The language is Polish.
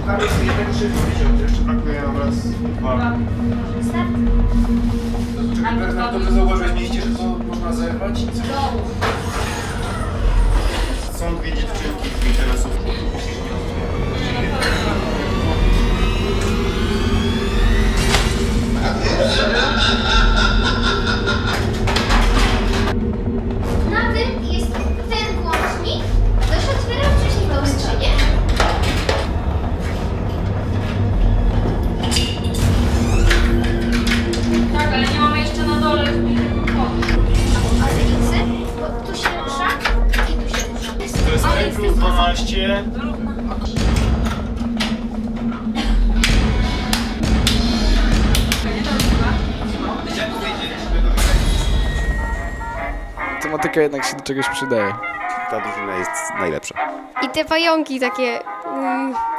Tam jest jeden krzywy, jeszcze brakuje nam raz, dwa. Czekaj, dobrze zauważyłeś, mieliście, że to można zerwać i coś? Są dwie dziewczynki z interesów. Na tym jest ten włącznik. To się otwiera wcześniej tą skrzynię. Tak, ale nie mamy jeszcze na dole Ale widzę, bo tu się rusza i tu się rusza. To jest M+12. Tematyka jednak się do czegoś przydaje. Ta drużyna jest najlepsza. I te pająki takie...